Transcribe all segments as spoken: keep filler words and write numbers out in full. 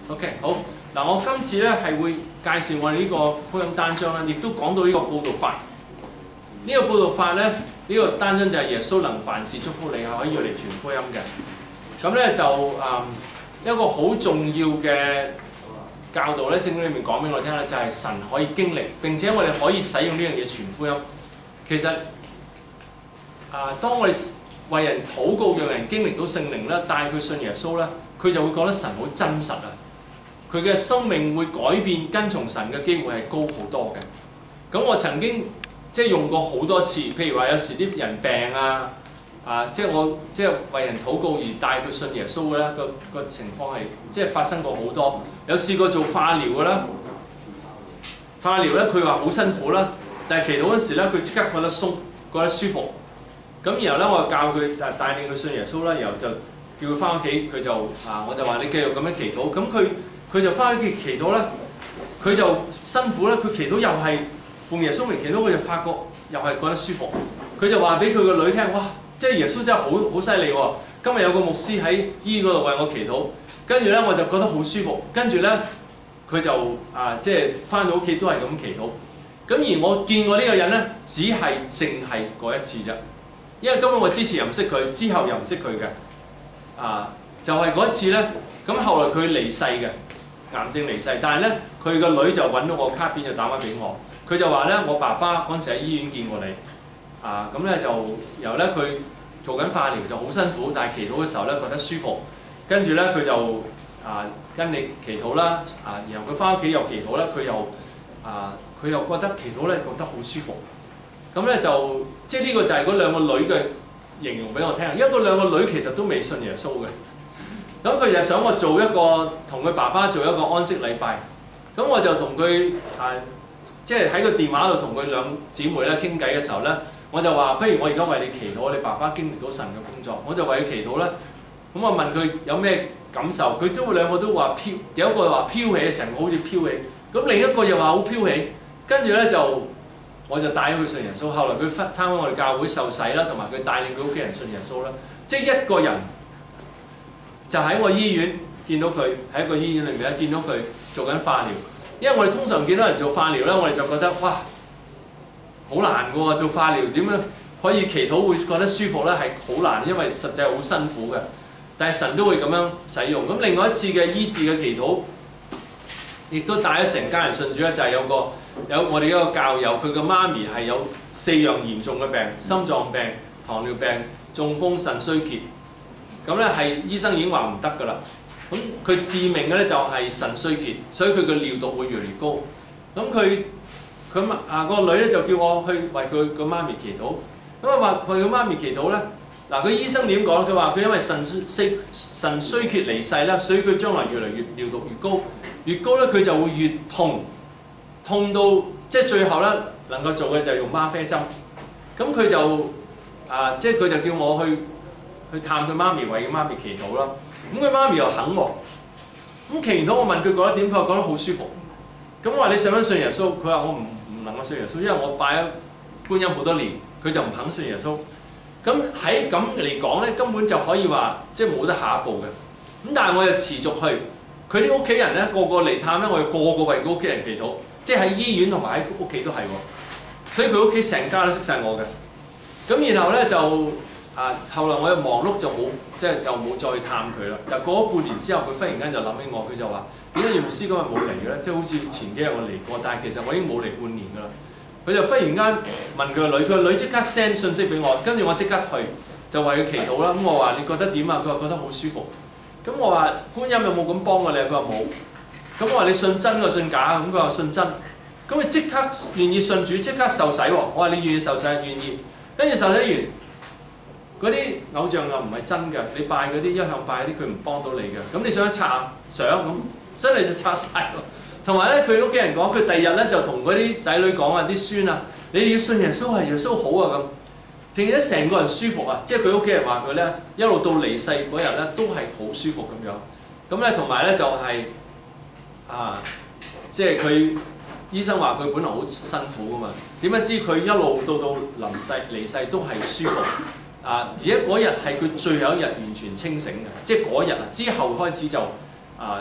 OK， 好嗱，我今次咧係會介紹我哋呢個福音單章咧，亦都講到呢個佈道法。呢、這個佈道法咧，呢、這個單章就係耶穌能凡事祝福你，係可以要嚟傳福音嘅。咁咧就誒、嗯、一個好重要嘅教導咧，聖經裏面講俾我聽咧，就係、是、神可以經歷，並且我哋可以使用呢樣嘢傳福音。其實啊，當我哋為人禱告，讓人經歷到聖靈咧，帶佢信耶穌咧，佢就會覺得神好真實啊！佢嘅生命會改變，跟從神嘅機會係高好多嘅。咁我曾經即係用過好多次，譬如話有時啲人病啊，啊，即係我即係為人禱告而帶佢信耶穌嘅咧，個個情況係即係發生過好多。有試過做化療嘅啦，化療咧佢話好辛苦啦，但係祈禱嗰時咧佢即刻覺得鬆，覺得舒服。咁然後咧，我就教佢帶帶領佢信耶穌啦，然後就叫佢翻屋企，佢就啊，我就話你繼續咁樣祈禱。咁佢佢就翻屋企祈禱啦，佢就辛苦啦，佢祈禱又係奉耶穌名祈禱，佢就發覺又係覺得舒服。佢就話俾佢個女聽，哇！即係耶穌真係好好犀利喎！今日有個牧師喺醫院嗰度為我祈禱，跟住咧我就覺得好舒服。跟住咧佢就啊，即係翻到屋企都係咁祈禱。咁而我見過呢個人咧，只係淨係嗰一次啫。因為根本我之前又唔識佢，之後又唔識佢嘅，啊，就係、是、嗰一次咧。咁後來佢離世嘅，癌症離世。但係咧，佢個女就揾到我卡片就打翻俾我。佢就話咧，我爸爸嗰陣時喺醫院見過你，啊，咁咧就然後咧佢做緊化療就好辛苦，但係祈禱嘅時候咧覺得舒服。跟住咧佢就啊跟你祈禱啦，啊，然後佢翻屋企又祈禱啦，佢又啊佢又覺得祈禱咧覺得好舒服。咁咧就即係呢個就係嗰兩個女嘅形容俾我聽，因為嗰兩個女其實都未信耶穌嘅。咁佢就想我做一個同佢爸爸做一個安息禮拜。咁我就同佢啊，即係喺個電話度同佢兩姊妹咧傾偈嘅時候咧，我就話：不如我而家為你祈禱，你爸爸經歷到神嘅工作，我就為佢祈禱啦。咁我問佢有咩感受，佢都兩個都話飄，有一個話飄起，成個好似飄起。咁另一個又話好飄起，跟住咧就。我就帶咗佢信耶穌，後來佢參加我哋教會受洗啦，同埋佢帶領佢屋企人信耶穌啦。即係一個人就喺我醫院見到佢，喺一個醫院裏面咧見到佢做緊化療。因為我哋通常見到人做化療咧，我哋就覺得哇好難嘅喎，做化療點樣可以祈禱會覺得舒服咧？係好難，因為實際係好辛苦嘅。但係神都會咁樣使用。咁另外一次嘅醫治嘅祈禱，亦都帶咗成家人信主咧，就係、是、有個。有我哋一個教友，佢個媽咪係有四樣嚴重嘅病，心臟病、糖尿病、中風、腎衰竭。咁咧係醫生已經話唔得㗎啦。咁佢致命嘅咧就係腎衰竭，所以佢嘅尿毒會越嚟越高。咁佢佢啊個女咧就叫我去為佢個媽咪祈禱。咁啊話為佢媽咪祈禱咧，嗱佢醫生點講？佢話佢因為腎衰腎衰竭離世啦，所以佢將來越嚟越尿毒越高，越高咧佢就會越痛。痛到即係最後咧，能夠做嘅就係用嗎啡針。咁佢就啊，即係佢就叫我去去探佢媽咪，為佢媽咪祈禱啦。咁佢媽咪又肯喎。咁祈完禱，我問佢覺得點？佢話覺得好舒服。咁我話你想唔想信耶穌？佢話我唔唔能夠信耶穌，因為我拜咗觀音好多年，佢就唔肯信耶穌。咁喺咁嚟講咧，根本就可以話即係冇得下一步嘅。咁但係我又持續去，佢啲屋企人咧個個嚟探咧，我又個個為佢屋企人祈禱。即係喺醫院同埋喺屋企都係喎，所以佢屋企成家都識晒我嘅。咁然後咧就啊，後來我又忙碌就冇，即係就冇再去探佢啦。就過咗半年之後，佢忽然間就諗起我，佢就話：點解葉牧師今日冇嚟嘅咧？即係好似前幾日我嚟過，但係其實我已經冇嚟半年㗎啦。佢就忽然間問佢個女，佢個女即刻 send 信息俾我，跟住我即刻去就為佢祈禱啦。咁我話：你覺得點啊？佢話覺得好舒服。咁我話：觀音有冇咁幫過你？佢話冇。咁我話你信真定信假？咁佢話信真。咁佢即刻願意信主，即刻受洗喎。我話你願意受洗，願意。跟住受洗完，嗰啲偶像又唔係真嘅，你拜嗰啲一向拜嗰啲，佢唔幫到你嘅。咁你想拆相咁，真係就拆晒喎。同埋咧，佢屋企人講，佢第二日咧就同嗰啲仔女講啊，啲孫啊，你哋要信耶穌係耶穌好啊咁，淨係成個人舒服啊。即係佢屋企人話佢咧，一路到離世嗰日咧都係好舒服咁樣。咁咧同埋咧就係、是。啊，即係佢醫生話佢本來好辛苦噶嘛，點解知佢一路到到臨世離世都係舒服啊！而家嗰日係佢最後一日完全清醒嘅，即係嗰日啊之後開始就啊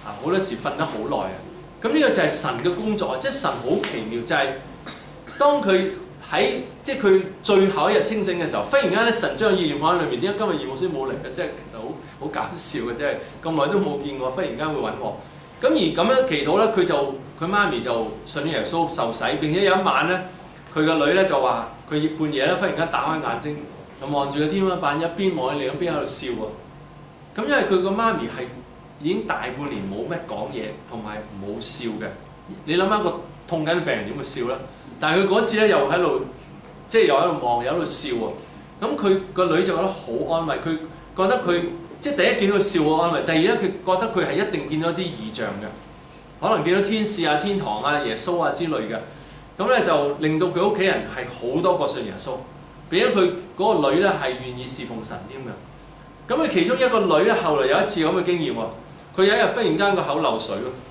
啊好多時瞓得好耐啊。咁呢個就係神嘅工作啊！即係神好奇妙，就係、是、當佢喺即係佢最後一日清醒嘅時候，忽然間咧神將意念放喺裏面。點解今日葉牧師冇嚟嘅？即係其實好好搞笑嘅，即係咁耐都冇見過，忽然間會揾我。咁而咁樣祈禱咧，佢就佢媽咪就信耶穌受洗，並且有一晚咧，佢個女咧就話佢半夜咧忽然間打開眼睛，就望住個天花板，一邊望起嚟，一邊喺度笑喎。咁因為佢個媽咪係已經大半年冇咩講嘢，同埋冇笑嘅。你諗下個痛緊嘅病人點會笑咧？但係佢嗰次咧又喺度，即係又喺度望，又喺度笑喎。咁佢個女就覺得好安慰，佢覺得佢即係第一見到佢笑好安慰，第二咧佢覺得佢係一定見到啲異象嘅，可能見到天使啊、天堂啊、耶穌啊之類嘅。咁咧就令到佢屋企人係好多個信耶穌，俾咗佢嗰個女咧係願意侍奉神添嘅。咁佢其中一個女咧，後來有一次咁嘅經驗喎，佢有一日忽然間個口漏水喎。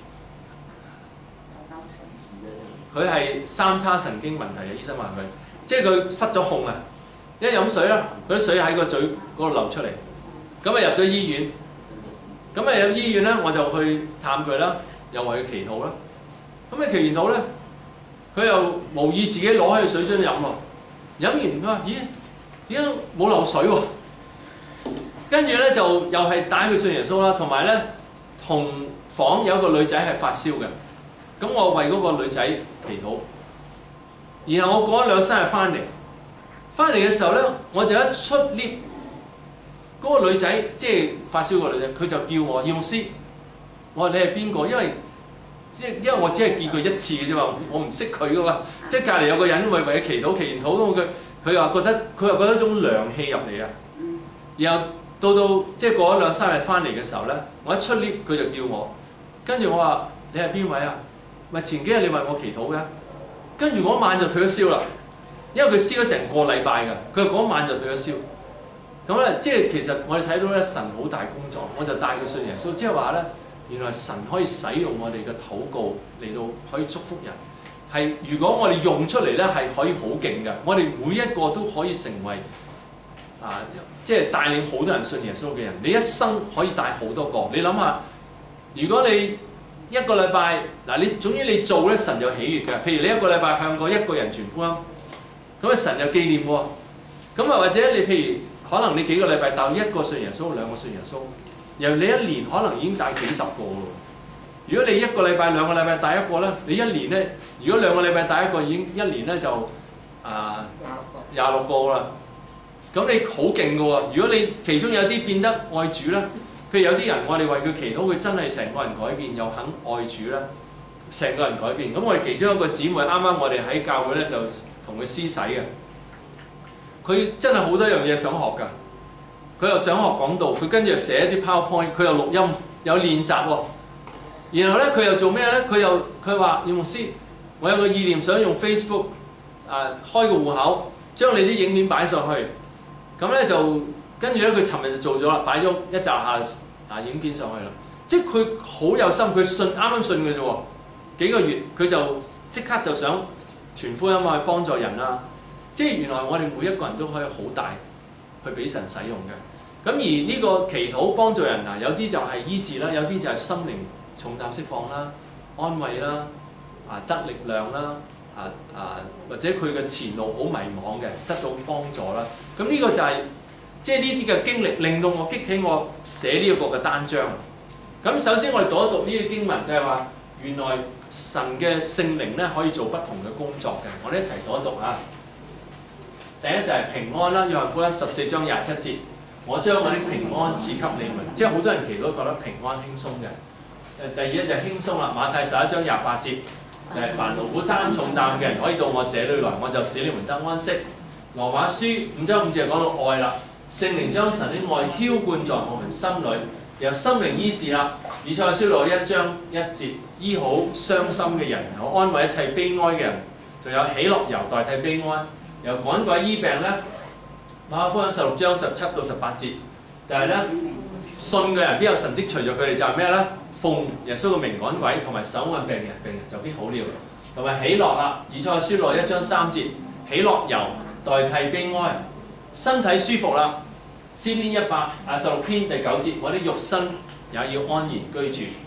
佢係三叉神經問題啊！醫生話佢，即係佢失咗控啊！一飲水啦，嗰啲水喺個嘴嗰度流出嚟，咁啊入咗醫院，咁啊入醫院咧，我就去探佢啦，又為佢祈禱啦。咁啊祈完禱咧，佢又無意自己攞起水樽飲喎，飲完佢話：咦，點解冇漏水喎？跟住咧就又係帶佢信耶穌啦，同埋咧同房有一個女仔係發燒嘅，咁我為嗰個女仔祈禱，然後我過咗兩三日翻嚟，翻嚟嘅時候咧，我就一出 lift，嗰個女仔即係發燒個女仔，佢就叫我葉牧師，我話你係邊個？因為即係因為我只係見佢一次嘅啫嘛，我唔識佢噶嘛，即係隔離有個人為為佢祈禱，祈完禱咁佢佢又覺得佢又覺得一種涼氣入嚟啊，然後到到即係過咗兩三日翻嚟嘅時候咧，我一出 lift 佢就叫我，跟住我話你係邊位啊？咪前幾日你為我祈禱嘅，跟住嗰晚就退咗燒啦，因為佢燒咗成個禮拜㗎，佢嗰晚就退咗燒。咁咧，即係其實我哋睇到咧神好大工作，我就帶佢信耶穌，即係話咧，原來神可以使用我哋嘅禱告嚟到可以祝福人。係如果我哋用出嚟咧，係可以好勁嘅。我哋每一個都可以成為啊，即係帶領好多人信耶穌嘅人。你一生可以帶好多個。你諗下，如果你一個禮拜嗱，你總之你做咧，神就喜悅嘅。譬如你一個禮拜向過一個人傳福音，咁啊神就紀念喎。咁啊或者你譬如可能你幾個禮拜帶一個信耶穌，兩個信耶穌，由你一年可能已經帶幾十個咯。如果你一個禮拜兩個禮拜帶一個咧，你一年咧，如果兩個禮拜帶一個，已經一年咧就啊廿六個啦。咁你好勁嘅喎！如果你其中有啲變得愛主咧。譬如有啲人，我哋為佢祈禱，佢真係成個人改變，又肯愛主啦，成個人改變。咁我哋其中一個姊妹，啱啱我哋喺教會咧就同佢施洗嘅，佢真係好多樣嘢想學㗎。佢又想學講道，佢跟住又寫一啲 PowerPoint，佢又錄音，有練習喎。然後咧，佢又做咩咧？佢又佢話：葉牧師，我有個意念想用 Facebook 啊開個戶口，將你啲影片擺上去。咁咧就。跟住咧，佢尋日就做咗啦，擺咗一集下啊影片上去啦。即係佢好有心，佢信啱啱信嘅啫喎，幾個月佢就即刻就想傳福音啊，去幫助人啦。即係原來我哋每一個人都可以好大去俾神使用嘅。咁而呢個祈禱幫助人啊，有啲就係醫治啦，有啲就係心靈重擔釋放啦、安慰啦、啊得力量啦、啊啊或者佢嘅前路好迷茫嘅得到幫助啦。咁呢個就係、是。即係呢啲嘅經歷令到我激起我寫呢一個嘅單章。咁首先我哋讀一讀呢個經文，就係話原來神嘅聖靈咧可以做不同嘅工作嘅。我哋一齊讀一讀啊！第一就係平安啦，約翰福音十四章廿七節，我將我啲平安賜給你們。即係好多人祈禱都覺得平安輕鬆嘅。誒，第二咧就係輕鬆啦，馬太十一章廿八節，就係、是、凡勞苦擔重擔嘅人可以到我這裏來，我就使你們得安息。羅馬書五章五節講到愛啦。聖靈將神的愛澆灌在我們心裏，由心靈醫治啦。以賽亞書六一章一節，醫好傷心嘅人，有安慰一切悲哀嘅人，仲有喜樂油代替悲哀，由趕鬼醫病咧。馬可福音十六章十七到十八節，就係、是、咧信嘅人必有神蹟隨著佢哋，就係咩咧？奉耶穌嘅名趕鬼，同埋手按病人，病人就必好了。同埋喜樂啦。以賽亞書六一章三節，喜樂油代替悲哀。身體舒服啦，詩篇一百啊十六篇第九節，我啲肉身也要安然居住。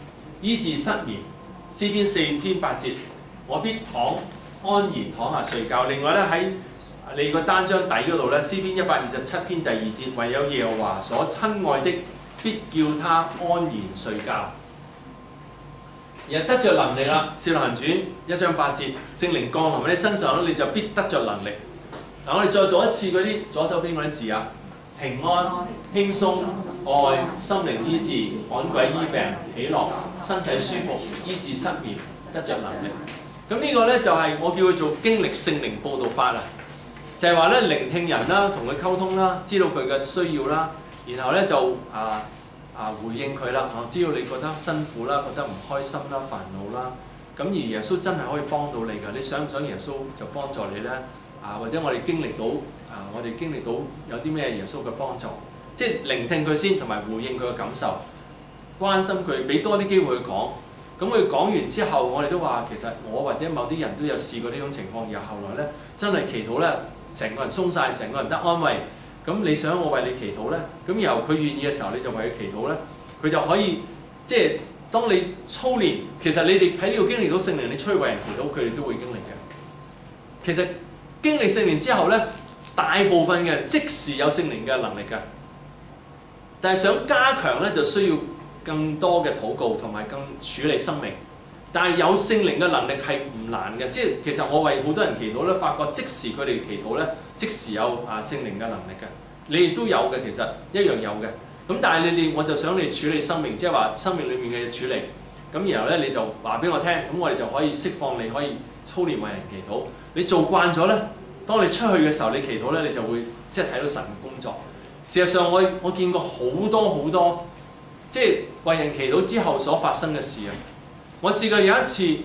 醫治失眠。詩篇四篇八節，我必躺安然躺下睡覺。另外咧喺你個單張底嗰度咧，詩篇一百二十七篇第二節，唯有耶和華所親愛的，必叫他安然睡覺。而係得着能力啦，《使徒行傳》一章八節，聖靈降臨喺你身上咧，你就必得着能力。嗱，我哋再讀一次嗰啲左手邊嗰啲字啊，平安、輕鬆、愛、心靈醫治、趕鬼醫病、喜樂、身體舒服、醫治失眠、得着能力。咁呢個咧就係我叫佢做經歷聖靈報道法啊，就係話咧聆聽人啦，同佢溝通啦，知道佢嘅需要啦，然後咧就啊啊回應佢啦，啊知道你覺得辛苦啦，覺得唔開心啦、煩惱啦，咁而耶穌真係可以幫到你㗎。你想唔想耶穌就幫助你咧？啊或者我哋經歷到啊，我哋經歷到有啲咩耶穌嘅幫助，即係聆聽佢先，同埋回應佢嘅感受，關心佢，俾多啲機會佢講。咁佢講完之後，我哋都話其實我或者某啲人都有試過呢種情況，然後後來咧真係祈禱咧，成個人鬆晒，成個人得安慰。咁你想我為你祈禱咧？咁然後佢願意嘅時候，你就為佢祈禱咧，佢就可以即係當你操練，其實你哋喺呢度經歷到聖靈，你出去為人祈禱，佢哋都會經歷嘅。其實經歷聖靈之後咧，大部分嘅人即時有聖靈嘅能力㗎，但係想加強咧，就需要更多嘅禱告同埋更處理生命，但係有聖靈嘅能力係唔難嘅，即係其實我為好多人祈禱咧，發覺即時佢哋祈禱咧，即時有啊聖靈嘅能力嘅，你哋都有嘅，其實一樣有嘅。咁但係你哋我就想你處理生命，即係話生命裡面嘅嘢處理，咁然後咧你就話俾我聽，咁我哋就可以釋放你，可以操練為人祈禱。你做慣咗咧，當你出去嘅時候，你祈禱咧，你就會即係睇到神嘅工作。事實上我我見過好多好多。即係為人祈禱之後所發生嘅事啊！我試過有一次，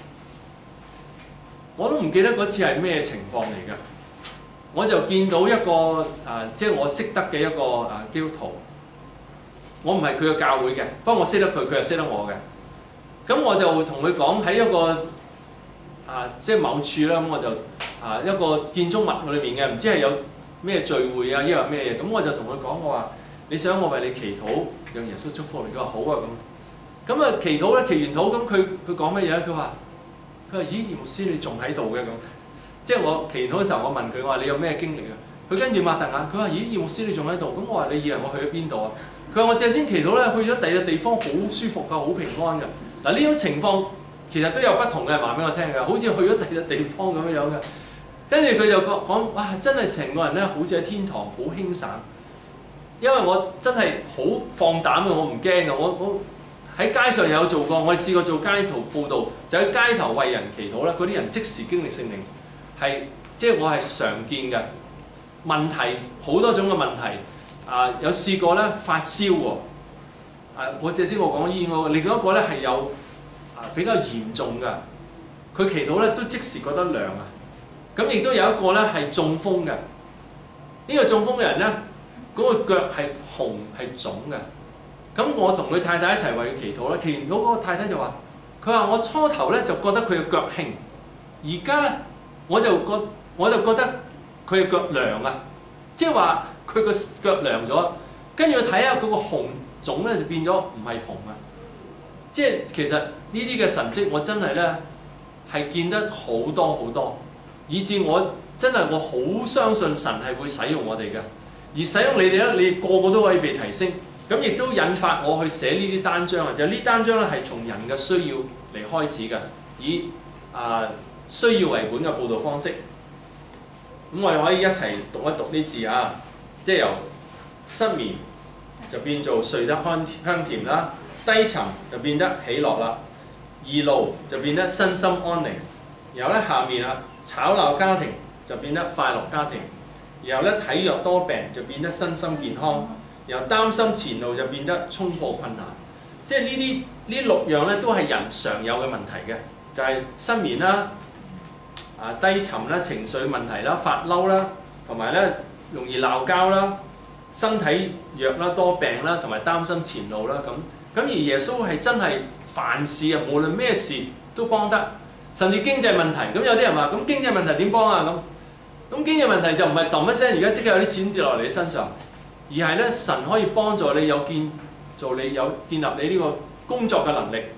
我都唔記得嗰次係咩情況嚟㗎。我就見到一個啊，即係我識得嘅一個啊基督徒，我唔係佢嘅教會嘅，不過我識得佢，佢又識得我嘅。咁我就同佢講喺一個啊，即係某處啦，咁我就啊一個建築物裏面嘅，唔知係有咩聚會啊，抑或咩嘢，咁我就同佢講我話。你想我為你祈禱，讓耶穌祝福你？佢話好啊咁。咁啊祈禱咧，祈完禱咁佢佢講乜嘢咧？佢話佢話咦，葉牧師你仲喺度嘅咁。即係我祈完禱嘅時候，我問佢我話你有咩經歷啊？佢跟住擘大眼，佢話咦，葉牧師你仲喺度？咁我話你以為我去咗邊度啊？佢話我借先祈禱咧，去咗第二個地方，好舒服㗎，好平安㗎。嗱呢種情況其實都有不同嘅人話俾我聽㗎，好似去咗第二個地方咁樣樣嘅。跟住佢就講講哇，真係成個人咧，好似喺天堂，好輕省。因為我真係好放膽嘅，我唔驚嘅。我我喺街上有做過，我哋試過做街頭報導，就喺街頭為人祈禱啦。嗰啲人即時經歷聖靈，係即係我係常見嘅問題，好多種嘅問題。啊、呃，有試過咧發燒喎。啊，我借先我講醫我，另外一個咧係有啊比較嚴重嘅，佢祈禱咧都即時覺得涼啊。咁亦都有一個咧係中風嘅，呢、呢個中風嘅人咧。嗰個腳係紅係腫嘅，咁我同佢太太一齊為佢祈禱啦。祈完禱嗰個太太就話：佢話我初頭咧就覺得佢嘅腳興，而家咧我就覺我就覺得佢嘅腳涼啊，即係話佢個腳涼咗。跟住佢睇下嗰個紅腫咧就變咗唔係紅啊，即係其實呢啲嘅神蹟我真係咧係見得好多好多，以至我真係我好相信神係會使用我哋嘅。而使用你哋咧，你個個都可以被提升，咁亦都引發我去寫呢啲單張啊！就係呢單張咧係從人嘅需要嚟開始嘅，以啊、呃、需要為本嘅報導方式。咁我哋可以一齊讀一讀呢字啊，即係由失眠就變做睡得香香甜啦，低沉就變得喜樂啦，易怒就變得身心安寧。然後咧下面啊，吵鬧家庭就變得快樂家庭。然後咧體弱多病就變得身心健康，然後擔心前路就變得衝破困難，即係呢啲呢六樣咧都係人常有嘅問題嘅，就係、是、失眠啦、啊低沉啦、情緒問題啦、發嬲啦，同埋咧容易鬧交啦、身體弱啦、多病啦，同埋擔心前路啦咁。咁而耶穌係真係凡事啊，無論咩事都幫得，甚至經濟問題。咁有啲人話：咁經濟問題點幫啊？咁咁經濟問題就唔係揼一聲，而家即刻有啲錢跌落嚟你身上，而係咧神可以幫助你有建造你有建立你呢個工作嘅能力，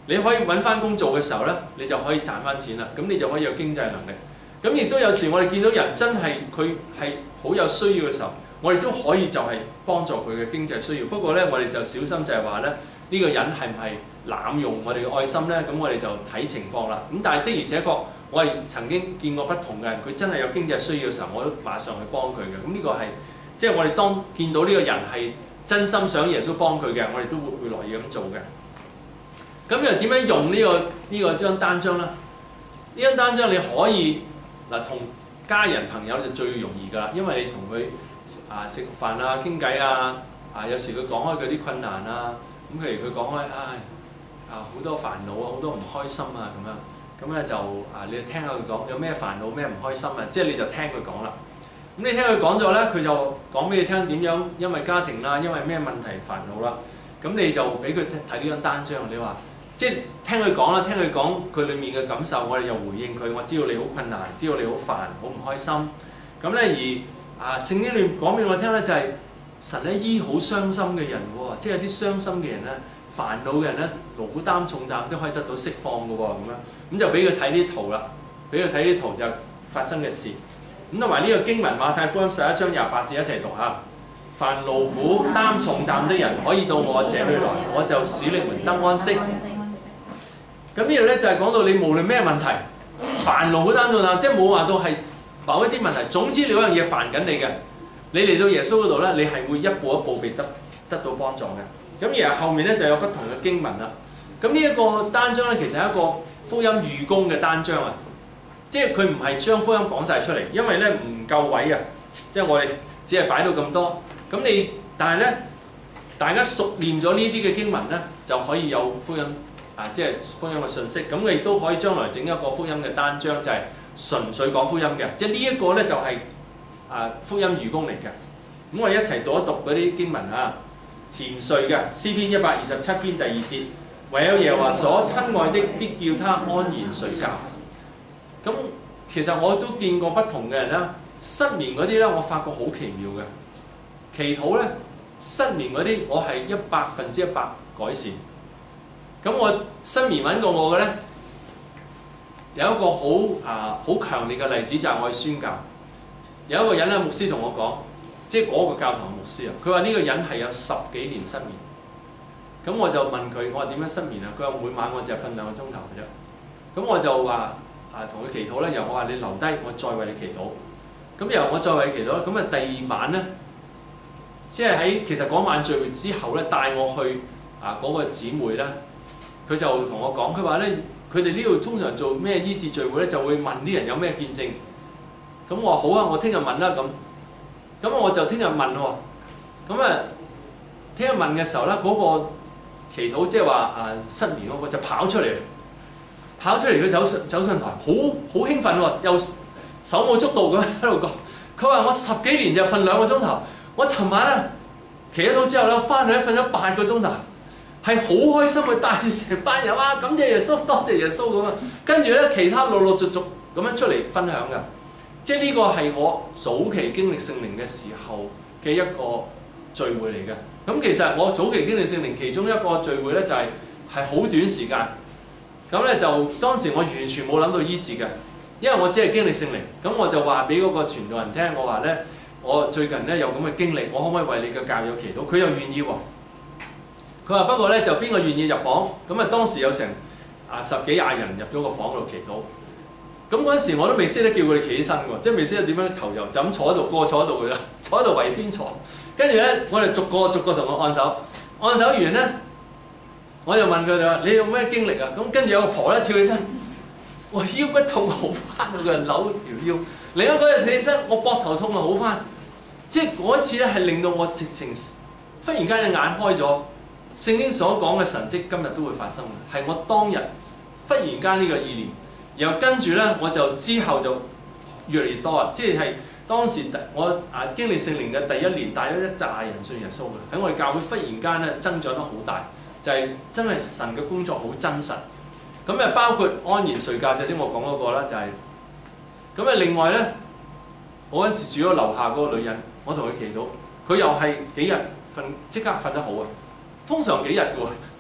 你可以揾翻工做嘅時候咧，你就可以賺翻錢啦。咁你就可以有經濟能力。咁亦都有時我哋見到人真係佢係好有需要嘅時候，我哋都可以就係幫助佢嘅經濟需要。不過咧，我哋就小心就係話咧，呢個人係唔係濫用我哋嘅愛心咧？咁我哋就睇情況啦。咁但係的而且確，我係曾經見過不同嘅人，佢真係有經濟需要嘅時候，我都馬上去幫佢嘅。咁呢個係即係我哋當見到呢個人係真心想耶穌幫佢嘅，我哋都會會樂意咁做嘅。咁又點樣用呢個呢個張單張咧？呢張單張你可以嗱同家人朋友就最容易㗎啦，因為你同佢啊食飯啊傾偈啊，啊有時佢講開佢啲困難啊，咁譬如佢講開唉啊好多煩惱啊，好多唔開心啊咁樣，咁咧就啊你就聽下佢講有咩煩惱咩唔開心啊，即係你就聽佢講啦。咁你聽佢講咗咧，佢就講俾你聽點樣，因為家庭啦，因為咩問題煩惱啦，咁你就俾佢睇呢張單張，你話。即係聽佢講啦，聽佢講佢裡面嘅感受，我哋又回應佢。我知道你好困難，知道你好煩，好唔開心。咁咧而啊聖經裏面講俾我聽咧，就係神咧醫好傷心嘅人喎，即係有啲傷心嘅人咧、煩惱嘅人咧、勞苦擔重擔都可以得到釋放嘅喎，咁樣咁就俾佢睇啲圖啦，俾佢睇啲圖就發生嘅事。咁同埋呢個經文馬太福音十一章廿八節一齊讀下。凡勞苦擔重擔的人可以到我這裏來，我就使你們得安息。咁呢度咧就係講到你無論咩問題，煩惱苦擔重擔，即係冇話到係某一啲問題。總之你嗰樣嘢煩緊你嘅，你嚟到耶穌嗰度咧，你係會一步一步被得得到幫助嘅。咁而後面咧就有不同嘅經文啦。咁呢一個單張咧，其實係一個福音預工嘅單張啊，即係佢唔係將福音講晒出嚟，因為咧唔夠位啊，即係我哋只係擺到咁多。咁你但係咧，大家熟練咗呢啲嘅經文咧，就可以有福音。啊，即係福音嘅信息，咁我亦都可以將來整一個福音嘅單張，就係、是、純粹講福音嘅，即係呢一個咧就係、是、啊福音預工嚟嘅。咁我哋一齊讀一讀嗰啲經文啊，田穗嘅詩篇一百二十七篇第二節，唯有耶和華所親愛的，必叫他安然睡覺。咁其實我都見過不同嘅人啦，失眠嗰啲咧，我發覺好奇妙嘅。祈禱咧，失眠嗰啲我係一百分之一百改善。咁我失眠揾過我嘅咧，有一個好啊好強烈嘅例子就係我去宣教，有一個人咧，牧師同我講，即係嗰個教堂嘅牧師啊，佢話呢個人係有十幾年失眠。咁我就問佢，我話點樣失眠啊？佢話每晚我就瞓兩個鐘頭嘅啫。咁我就話啊同佢祈禱咧，由我話你留低，我再為你祈禱。咁由我再為你祈禱，咁啊第二晚咧，即係喺其實嗰晚聚會之後咧，帶我去啊嗰個姊妹咧。佢就同我講，佢話咧，佢哋呢度通常做咩醫治聚會咧，就會問啲人有咩見證。咁我話好啊，我聽日問啦咁。咁我就聽日問喎。咁啊，聽日問嘅時候咧，嗰、那個祈禱即係話啊失眠嗰個就跑出嚟，跑出嚟佢走上走上台，好好興奮喎，又手舞足蹈咁喺度講。佢話我十幾年就瞓兩個鐘頭，我尋晚咧祈咗禱之後咧，翻去咧瞓咗八個鐘頭。係好開心去帶住成班人啊！感謝耶穌，多謝耶穌咁啊！跟住咧，其他陸陸續續咁樣出嚟分享㗎。即係呢個係我早期經歷聖靈嘅時候嘅一個聚會嚟嘅。咁其實我早期經歷聖靈其中一個聚會咧，就係係好短時間。咁咧就當時我完全冇諗到醫治嘅，因為我只係經歷聖靈。咁我就話俾嗰個傳道人聽，我話咧，我最近咧有咁嘅經歷，我可唔可以為你嘅教友祈禱？佢又願意喎。佢話不過咧就邊個願意入房？咁啊當時有成啊十幾廿人入咗個房度祈禱。咁嗰陣時我都未識得叫佢哋企起身喎，即係未識得點樣投入，就咁坐喺度，個個坐喺度嘅啫，坐喺度圍圈坐。跟住咧，我哋逐個逐個同我按手，按手完咧，我就問佢哋話：你有咩經歷啊？咁跟住有個婆咧跳起身，我腰骨痛好翻，我個人扭條腰。另一個人企起身，我膊頭痛啊好翻。即係嗰一次咧係令到我直情忽然間嘅眼開咗。聖經所講嘅神蹟今日都會發生嘅，係我當日忽然間呢個意念，然後跟住咧我就之後就越嚟越多啊！即係當時我啊經歷聖靈嘅第一年帶咗一紮人信耶穌嘅，喺我哋教會忽然間咧增長得好大，就係、是、真係神嘅工作好真實。咁誒包括安然睡覺，頭先我講嗰個啦，就係咁誒。另外咧，我嗰陣時住咗樓下嗰個女人，我同佢祈禱，佢又係幾日瞓即刻瞓得好啊！通常幾日嘅喎，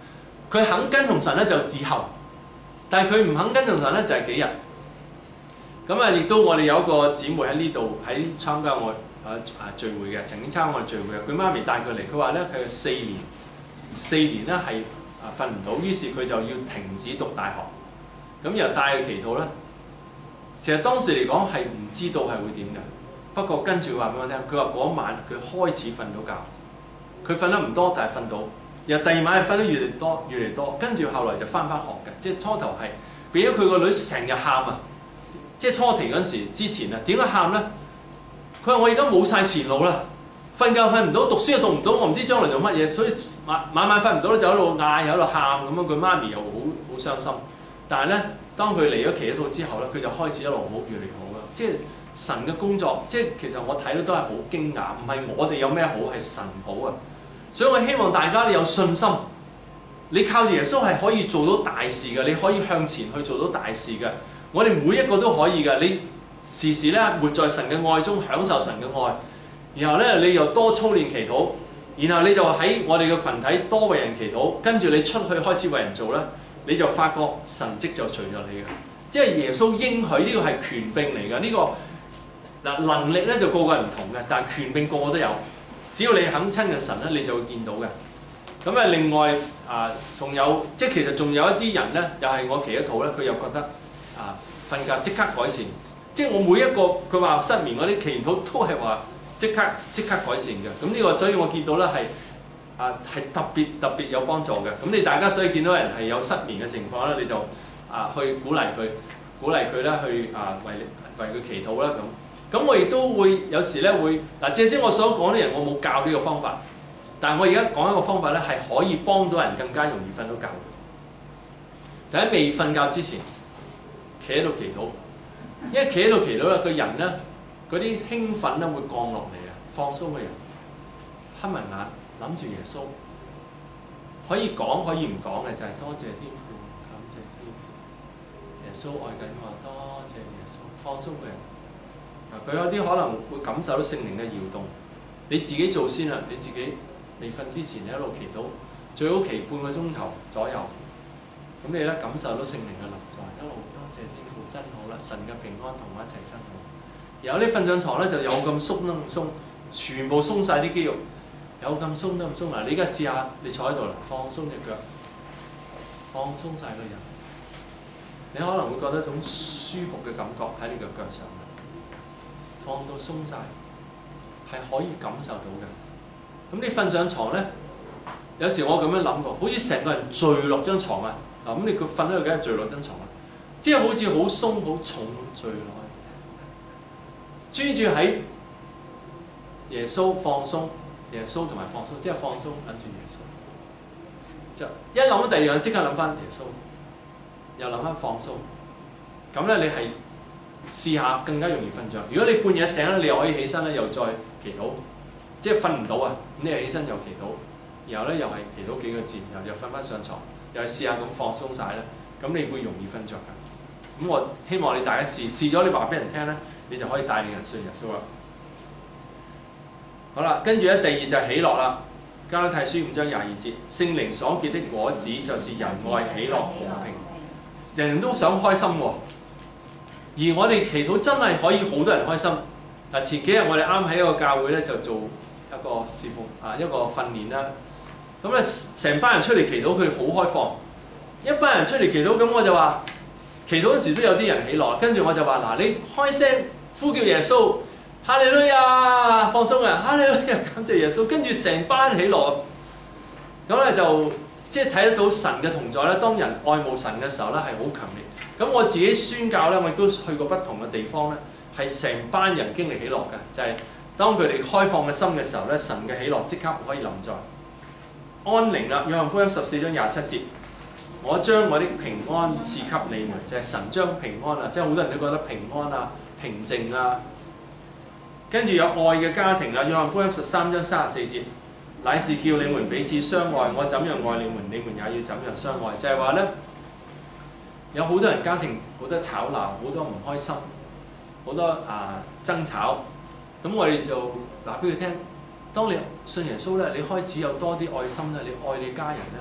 佢肯跟從神咧就以後，但係佢唔肯跟從神咧就係幾日。咁啊，亦都我哋有一個姊妹喺呢度喺參加我啊啊聚會嘅，曾經參加我哋聚會嘅。佢媽咪帶佢嚟，佢話咧佢四年四年咧係啊瞓唔到，於是佢就要停止讀大學。咁又帶佢祈禱咧。其實當時嚟講係唔知道係會點嘅，不過跟住話俾我聽，佢話嗰晚佢開始瞓到覺，佢瞓得唔多，但係瞓到。然後第二晚係瞓得越嚟多，越嚟多，跟住後來就翻返學嘅，即係初頭係俾咗佢個女成日喊啊！即係初期嗰陣時之前啊，點解喊咧？佢話我而家冇晒前路啦，瞓覺瞓唔到，讀書又讀唔到，我唔知將來做乜嘢，所以晚晚晚瞓唔到咧，就喺度嗌，喺度喊咁樣。佢媽咪又好好傷心，但係咧。當佢嚟咗祈禱之後咧，佢就開始一路好越嚟越好啦。即係神嘅工作，即係其實我睇到都係好驚訝，唔係我哋有咩好，係神好啊！所以我希望大家你有信心，你靠住耶穌係可以做到大事嘅，你可以向前去做到大事嘅。我哋每一個都可以嘅。你時時咧活在神嘅愛中，享受神嘅愛，然後咧你又多操練祈禱，然後你就喺我哋嘅群體多為人祈禱，跟住你出去開始為人做咧。你就發覺神蹟就隨著你嘅，即係耶穌應許呢個係權柄嚟嘅。呢、這個嗱能力咧就個個人唔同嘅，但係權柄個個都有。只要你肯親近神咧，你就會見到嘅。咁啊，另外啊，仲有即係其實仲有一啲人咧，又係我祈禱禱咧，佢又覺得啊瞓覺即刻改善。即係我每一個佢話失眠嗰啲祈禱都係話即刻即刻改善嘅。咁呢個所以我見到咧係。啊，係特別特別有幫助嘅。咁你大家所以見到人係有失眠嘅情況咧，你就啊去鼓勵佢，鼓勵佢咧去啊為為佢祈禱啦咁。咁我亦都會有時咧會嗱，正先我所講啲人，我冇教呢個方法，但係我而家講一個方法咧，係可以幫到人更加容易瞓到覺。就喺未瞓覺之前，企喺度祈禱，因為企喺度祈禱咧，個人咧嗰啲興奮咧會降落嚟啊，放鬆嘅人，黑埋眼。諗住耶穌可以講可以唔講嘅就係、是、多謝天父，感謝天父，耶穌愛緊我，多謝耶穌，放鬆嘅人。佢有啲可能會感受到聖靈嘅搖動，你自己做先啦，你自己未瞓之前你一路祈禱，最好祈半個鐘頭左右。咁你咧感受到聖靈嘅臨在，一路多謝天父真好啦，神嘅平安同我一齊真好。然後你瞓上床咧就有咁鬆得咁鬆，全部鬆晒啲肌肉。有咁鬆得咁鬆嗱，你而家試下，你坐喺度啦，放鬆隻腳，放鬆晒個人，你可能會覺得一種舒服嘅感覺喺你個腳上，放到鬆晒，係可以感受到嘅。咁你瞓上床咧，有時我咁樣諗過，好似成個人墜落張床啊！嗱，咁你個瞓喺度梗係墜落張床啦，即係好似好鬆好重咁墜落去，專注喺耶穌放鬆。耶穌同埋放鬆，即係放鬆諗住耶穌，就一諗到第二樣，即刻諗翻耶穌，又諗翻放鬆。咁咧，你係試下更加容易瞓着。如果你半夜醒咧，你又可以起身咧，又再祈禱，即係瞓唔到啊！你又起身又祈禱，然後咧又係祈禱幾個字，然後又瞓翻上床，又係試下咁放鬆晒咧，咁你會容易瞓着㗎。咁我希望你大家試試咗，你話俾人聽咧，你就可以帶領人信耶穌啦。好啦，跟住咧第二就係喜樂啦。加拉太書五章廿二節，聖靈所結的果子就是仁愛、喜樂、和平。人人都想開心喎，而我哋祈禱真係可以好多人開心。嗱，前幾日我哋啱喺一個教會咧就做一個事奉啊，一個訓練啦。咁咧成班人出嚟祈禱，佢哋好開放。一班人出嚟祈禱，咁我就話祈禱嗰時都有啲人喜樂，跟住我就話嗱，你開聲呼叫耶穌。哈利路亞，放鬆啊！哈利路亞，感謝耶穌。跟住成班喜樂，咁咧就即係睇得到神嘅同在咧。當人愛慕神嘅時候咧，係好強烈。咁我自己宣教咧，我亦都去過不同嘅地方咧，係成班人經歷喜樂嘅，就係、是、當佢哋開放嘅心嘅時候咧，神嘅喜樂即刻可以臨在。安寧啦，約翰福音十四章廿七節，我將我的平安賜給你們，就係、是、神將平安啊，即係好多人都覺得平安啊、平靜啊。跟住有愛嘅家庭啦，約翰福音十三章三十四節，乃是叫你們彼此相愛，我怎樣愛你們，你們也要怎樣相愛。就係話咧，有好多人家庭好多吵鬧，好多唔開心，好多啊爭吵。咁我哋就話俾佢聽，當你信耶穌咧，你開始有多啲愛心咧，你愛你家人咧，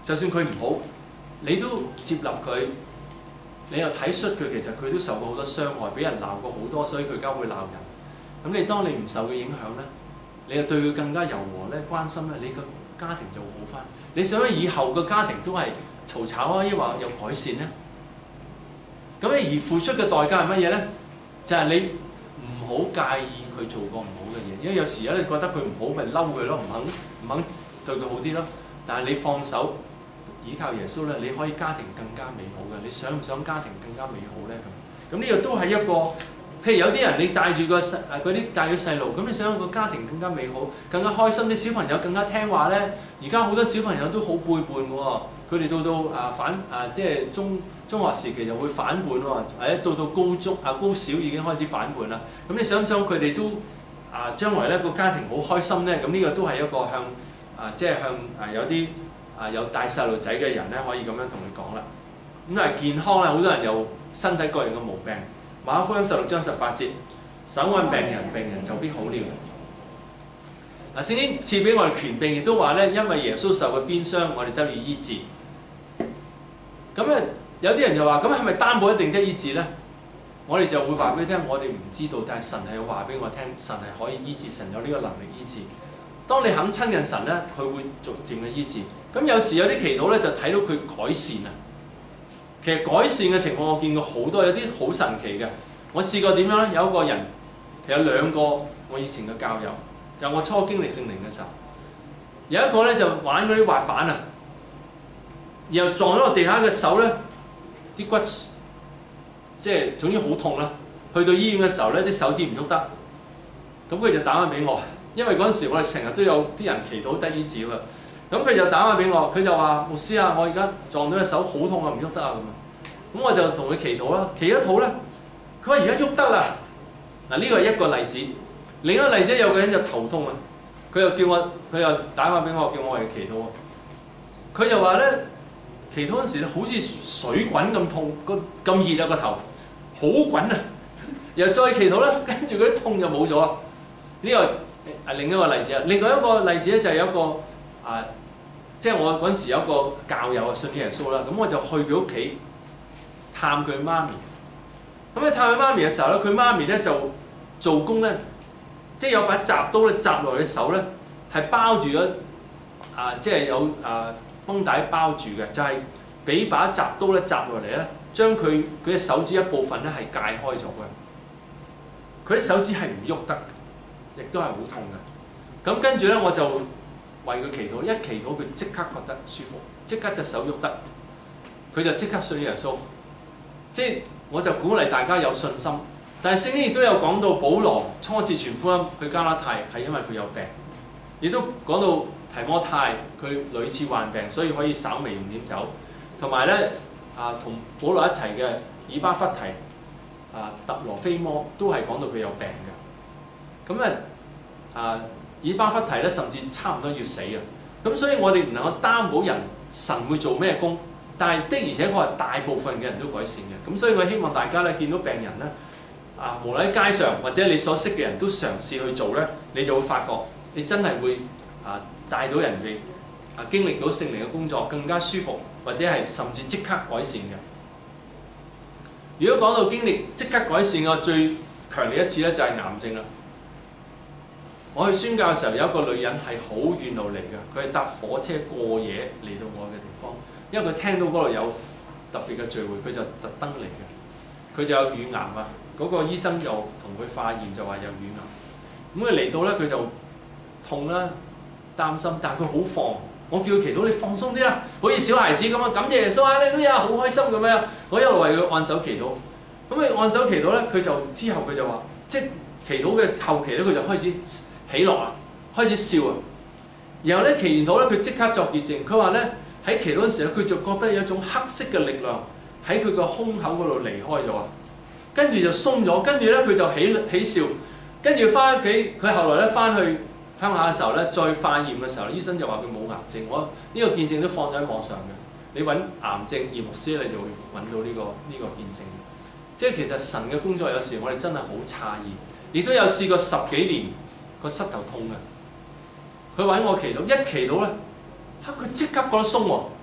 就算佢唔好，你都接納佢，你又體恤佢，其實佢都受過好多傷害，俾人鬧過好多，所以佢而家會鬧人。咁你當你唔受佢影響咧，你又對佢更加柔和咧、關心咧，你個家庭就會好翻。你想以後個家庭都係嘈吵啊，抑或有改善咧？咁你而付出嘅代價係乜嘢咧？就係、是、你唔好介意佢做過唔好嘅嘢，因為有時咧你覺得佢唔好，咪嬲佢咯，唔肯唔肯對佢好啲咯。但係你放手倚靠耶穌咧，你可以家庭更加美好嘅。你想唔想家庭更加美好咧？咁咁呢個都係一個，譬如有啲人你帶住個細誒嗰啲帶咗細路，咁你想個家庭更加美好、更加開心，啲小朋友更加聽話咧。而家好多小朋友都好背叛喎，佢哋到到啊反啊即係中中學時期就會反叛喎，或者到到高中啊高小已經開始反叛啦。咁你想唔想佢哋都啊將來咧個家庭好開心咧？咁呢個都係一個向啊即係向啊有啲啊有帶細路仔嘅人咧可以咁樣同佢講啦。咁但係健康咧，好多人有身體各樣嘅毛病。馬可福音十六章十八節，手按病人，病人就必好了。嗱，聖經賜俾我哋權柄，亦都話咧，因為耶穌受嘅鞭傷，我哋得以醫治。咁咧，有啲人就話：咁係咪擔保一定得醫治咧？我哋就會話俾你聽，我哋唔知道，但係神係話俾我聽，神係可以醫治，神有呢個能力醫治。當你肯親近神咧，佢會逐漸嘅醫治。咁有時有啲祈禱咧，就睇到佢改善啊。其實改善嘅情況我見過好多，有啲好神奇嘅。我試過點樣咧？有一個人，其實有兩個我以前嘅教友，就我初經歷聖靈嘅時候，有一個咧就玩嗰啲滑板啊，然後撞咗落地下嘅手咧，啲骨即係總之好痛啦。去到醫院嘅時候咧，啲手指唔喐得，咁佢就打返俾我，因為嗰陣時我哋成日都有啲人祈禱得醫治啊嘛。咁佢就打返俾我，佢就話：牧師啊，我而家撞到隻手好痛啊，唔喐得啊咁啊。咁我就同佢祈禱啦，祈一禱咧，佢話而家喐得啦。嗱，呢個係一個例子。另一個例子有個人就頭痛啊，佢又叫我，佢又打返俾我，叫我嚟祈禱啊。佢就話咧，祈禱嗰陣時好似水滾咁痛，個咁熱啊個頭，好滾啊。然後再祈禱咧，跟住嗰啲痛就冇咗。呢個係另一個例子啊。另外一個例子咧就係有一個啊。即係我嗰陣時有一個教友啊，信耶穌啦，咁我就去佢屋企探佢媽咪。咁你探佢媽咪嘅時候咧，佢媽咪咧就做工咧，即係有把鍘刀咧鍘落佢手咧，係包住咗啊，即係有啊繃帶包住嘅，就係、是、俾把鍘刀咧鍘落嚟咧，將佢佢隻手指一部分咧係解開咗嘅。佢啲手指係唔喐得，亦都係好痛嘅。咁跟住咧我就為佢祈禱，一祈禱佢即刻覺得舒服，即刻隻手喐得，佢就即刻信耶穌。即係我就鼓勵大家有信心，但係聖經亦都有講到保羅初次傳福音去加拉太係因為佢有病，亦都講到提摩太佢屢次患病，所以可以稍微用點酒，同埋咧啊同保羅一齊嘅以巴弗提啊特羅菲摩都係講到佢有病嘅。咁啊啊以巴弗提咧甚至差唔多要死啊！咁所以我哋唔能夠擔保人神會做咩工，但係的而且確係大部分嘅人都改善嘅。咁所以我希望大家咧見到病人咧啊，無論喺街上或者你所識嘅人都嘗試去做咧，你就會發覺你真係會啊帶到人哋啊經歷到聖靈嘅工作更加舒服，或者係甚至即刻改善嘅。如果講到經歷即刻改善嘅最強烈一次咧，就係癌症啦。我去宣教嘅時候，有一個女人係好遠路嚟嘅，佢係搭火車過夜嚟到我嘅地方，因為佢聽到嗰度有特別嘅聚會，佢就特登嚟嘅。佢就有乳癌啊，嗰、那個醫生又同佢化驗就話有乳癌。咁佢嚟到咧，佢就痛啦、擔心，但係佢好放。我叫佢祈禱，你放鬆啲啦，好似小孩子咁樣，感謝耶穌啊！你都有好開心咁樣。我一路為佢按手祈禱。咁佢按手祈禱咧，佢就之後佢就話，即係祈禱嘅後期咧，佢就開始喜樂啊，開始笑啊，然後咧祈完禱咧，佢即刻作見證。佢話咧喺祈禱嗰時咧，佢就覺得有一種黑色嘅力量喺佢個胸口嗰度離開咗啊，跟住就鬆咗，跟住咧佢就起起笑，跟住翻屋企，佢後來咧翻去鄉下嘅時候咧，再化驗嘅時候，醫生就話佢冇癌症。我呢、這個見證都放咗喺網上嘅，你揾癌症葉牧師，你就會揾到呢、這個呢、這個見證。即係其實神嘅工作有時我哋真係好詫異，亦都有試過十幾年。個膝頭痛嘅，佢揾我祈禱，一祈禱咧，嚇佢即刻覺得鬆喎，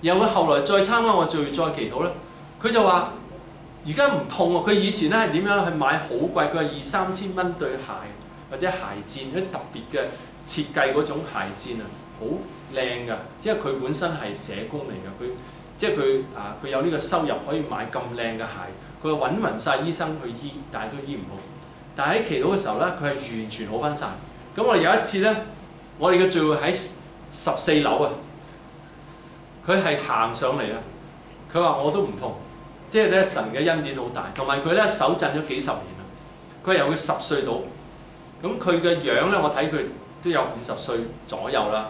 然後佢後來再參加我聚會再祈禱咧，佢就話而家唔痛喎。佢以前咧係點樣？係買好貴，佢話二三千蚊對鞋或者鞋墊嗰啲特別嘅設計嗰種鞋墊啊，好靚㗎。因為佢本身係社工嚟㗎，佢即係佢啊佢有呢個收入可以買咁靚嘅鞋。佢話揾勻晒醫生去醫，但係都醫唔好。但係喺祈禱嘅時候咧，佢係完全好翻晒。咁我哋有一次咧，我哋嘅聚會喺十四樓啊，佢係行上嚟啊。佢話我都唔痛，即係咧神嘅恩典好大，同埋佢咧手震咗幾十年啦。佢係由佢十歲到，咁佢嘅樣咧，我睇佢都有五十歲左右啦。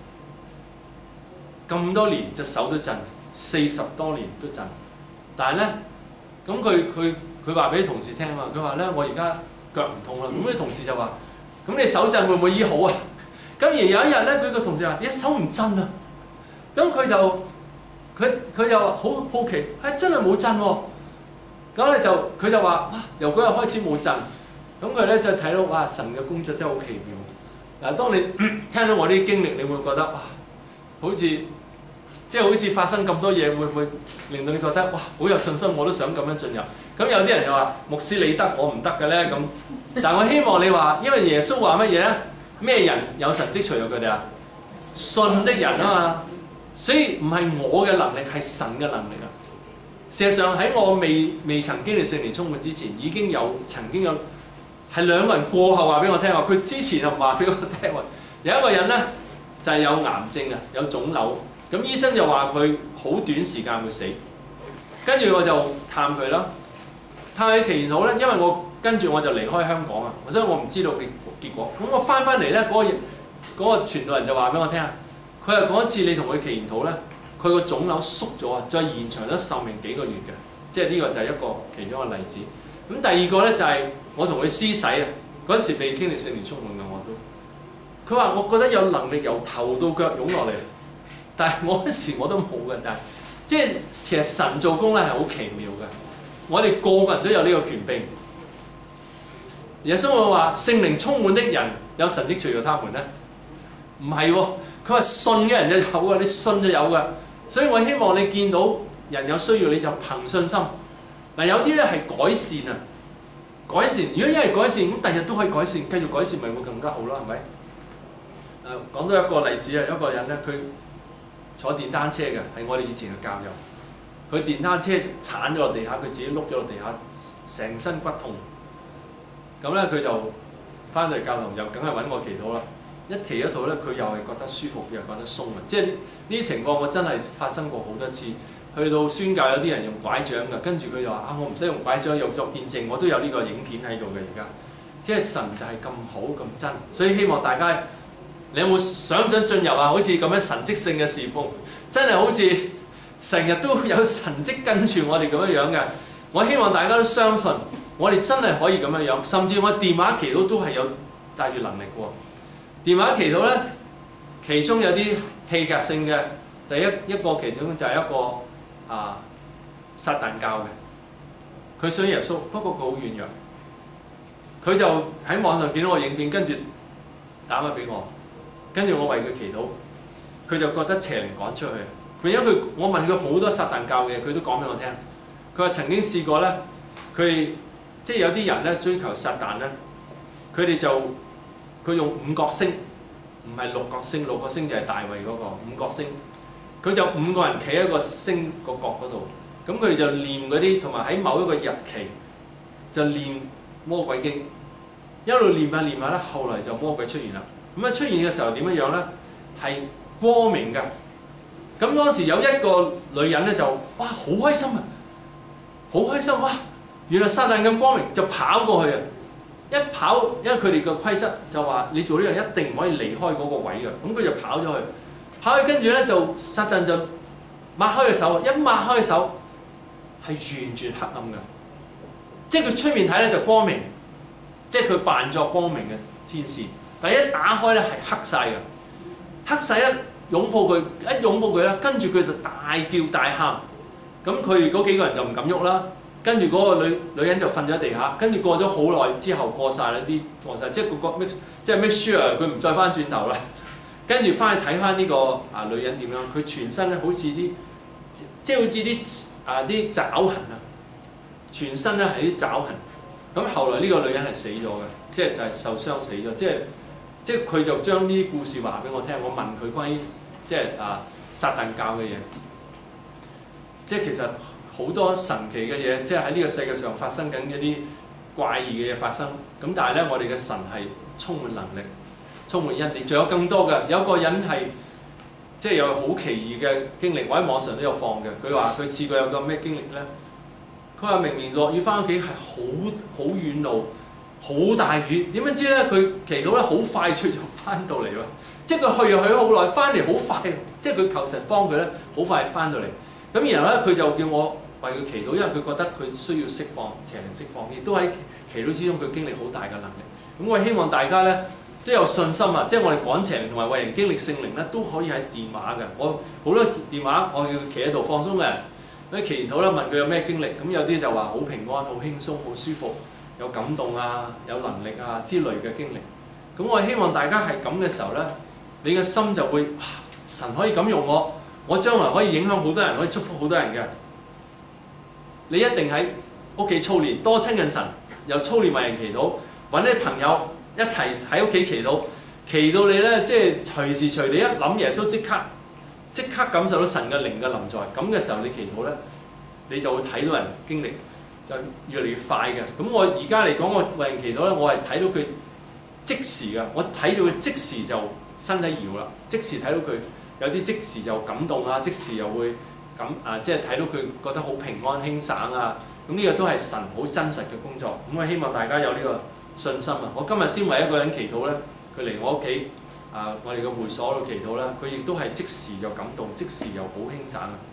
咁多年隻手都震，四十多年都震。但係咧，咁佢佢佢話俾啲同事聽啊，佢話咧我而家腳唔痛啦。咁啲同事就話：咁你手震會唔會醫好啊？咁而有一日咧，佢個同事話：你手唔震啊！咁佢就佢佢又好好奇，係真係冇震喎。咁咧就佢就話：哇！由嗰日開始冇震。咁佢咧就睇到哇，神嘅工作真係好奇妙。嗱，當你聽到我啲經歷，你會覺得哇，好似即係好似發生咁多嘢，會唔會令到你覺得哇，好有信心？我都想咁樣進入。咁有啲人就話：牧師你得，我唔得嘅咧咁。但係我希望你話，因為耶穌話乜嘢咧？咩人有神蹟隨著佢哋啊？信的人啊嘛。所以唔係我嘅能力，係神嘅能力啊。事實上喺我未未曾經歷聖靈充滿之前，已經有曾經有係兩個人過後話俾我聽話，佢之前就話俾我聽話，有一個人咧就係、是、有癌症啊，有腫瘤，咁醫生就話佢好短時間會死。跟住我就探佢啦，探佢祈禱咧，因為我跟住我就離開香港啊，所以我唔知道結結果。咁我翻翻嚟咧，嗰、那個嗰、那個傳道人就話俾我聽，佢話嗰一次你同佢祈禱咧，佢個腫瘤縮咗啊，再延長咗壽命幾個月嘅，即係呢個就係一個其中一個例子。咁第二個咧就係、是、我同佢施洗啊，嗰陣時未經歷聖靈充滿嘅我都，佢話我覺得有能力由頭到腳湧落嚟，但係我嗰時我都冇嘅，但係即係其實神做工咧係好奇妙嘅，我哋個個人都有呢個權柄。耶穌會話聖靈充滿的人有神蹟隨著他們咧，唔係喎，佢話信嘅人就有啊，你信就有㗎。所以我希望你見到人有需要你就憑信心。嗱，有啲咧係改善啊，改善。如果因為改善咁，第日都可以改善，繼續改善咪會更加好啦，係咪？誒，講到一個例子啊，一個人咧，佢坐電單車嘅，係我哋以前嘅教友。佢電單車鏟咗落地下，佢自己碌咗落地下，成身骨痛。咁咧佢就翻到嚟教堂，又梗係揾我祈禱啦。一祈咗禱咧，佢又係覺得舒服，又覺得鬆啊。即係呢啲情況，我真係發生過好多次。去到宣教有啲人用拐杖㗎，跟住佢就話：啊，我唔使用拐杖，又作見證，我都有呢個影片喺度嘅而家。即係神就係咁好咁真，所以希望大家，你有冇想唔想進入啊？好似咁樣神蹟性嘅侍奉，真係好似成日都有神蹟跟住我哋咁樣樣嘅。我希望大家都相信，我哋真係可以咁樣樣，甚至我電話祈禱都係有帶住能力喎。電話祈禱咧，其中有啲戲劇性嘅，第一一個其中就係一個。啊！撒旦教嘅，佢信耶穌，不過佢好軟弱。佢就喺網上見到我影片，跟住打返俾我，跟住我為佢祈禱，佢就覺得邪靈趕出去。佢因為佢，我問佢好多撒旦教嘅嘢，佢都講俾我聽。佢話曾經試過咧，佢即係有啲人咧追求撒旦咧，佢哋就佢用五角星，唔係六角星，六角星就係大衛嗰個五角星。佢就五個人企喺個星個角嗰度，咁佢哋就念嗰啲，同埋喺某一個日期就念魔鬼經，一路念下念下咧，後來就魔鬼出現啦。咁啊出現嘅時候點樣樣咧？係光明嘅。咁當時有一個女人咧就哇好開心啊，好開心哇！原來撒旦咁光明，就跑過去啊！一跑，因為佢哋嘅規則就話你做呢樣一定唔可以離開嗰個位嘅，咁佢就跑咗去。跑去跟住咧就撒旦就擘開個手，一擘開個手係完全黑暗嘅，即係佢出面睇咧就光明，即係佢扮作光明嘅天使。但係一打開咧係黑晒嘅，黑晒一擁抱佢，一擁抱佢咧，跟住佢就大叫大喊。咁佢嗰幾個人就唔敢喐啦。跟住嗰個女女人就瞓咗地下。跟住過咗好耐之後過晒啦啲過晒，即係個個 make 即係 make sure 佢唔再翻轉頭啦。 跟住翻去睇翻呢個啊女人點樣，佢全身咧好似啲即係好似啲啊啲爪痕啊，全身咧係啲爪痕。咁後來呢個女人係死咗嘅，即係就係受傷死咗。即係即係佢就將呢啲故事話俾我聽。我問佢關於即係啊撒旦教嘅嘢，即係其實好多神奇嘅嘢，即係喺呢個世界上發生緊一啲怪異嘅嘢發生。咁但係咧，我哋嘅神係充滿能力，充滿恩典，仲有更多嘅。有個人係即係有好奇異嘅經歷，我喺網上都有放嘅。佢話佢試過有個咩經歷咧？佢話明明落雨翻屋企係好好遠路，好大雨，點樣知咧？佢祈禱咧好快出咗翻到嚟喎，即係佢去又去咗好耐，翻嚟好快，即係佢求神幫佢咧，好快翻到嚟。咁然後咧，佢就叫我為佢祈禱，因為佢覺得佢需要釋放邪靈釋放，亦都喺祈禱之中佢經歷好大嘅能力。咁我希望大家咧都有信心啊！即係我哋趕邪靈同埋為人經歷聖靈咧，都可以喺電話嘅。我好多電話，我叫佢企喺度放鬆嘅人。喺祈禱啦，問佢有咩經歷，咁有啲就話好平安、好輕鬆、好舒服、有感動啊、有能力啊之類嘅經歷。咁我希望大家係咁嘅時候咧，你嘅心就會神可以咁用我，我將來可以影響好多人，可以祝福好多人嘅。你一定喺屋企操練，多親近神，又操練為人祈禱，揾啲朋友一齊喺屋企祈禱，祈到你咧，即係隨時隨地一諗耶穌即刻。即刻感受到神嘅靈嘅臨在，咁嘅時候你祈禱咧，你就會睇到人經歷就越嚟越快嘅。咁我而家嚟講，我為人祈禱咧，我係睇到佢即時嘅，我睇到佢即時就身體搖啦，即時睇到佢有啲即時就感動啊，即時又會咁啊，即係睇到佢覺得好平安輕省啊。咁呢個都係神好真實嘅工作。咁我希望大家有呢個信心啊！我今日先為一個人祈禱咧，佢嚟我屋企。啊！我哋嘅會所度祈禱啦，佢亦都係即時就感動，即時又好輕省啊！